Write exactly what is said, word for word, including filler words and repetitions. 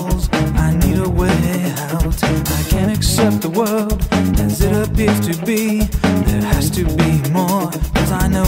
walls. I need a way out. I can't accept the world as it appears to be. There has to be more, 'cause I know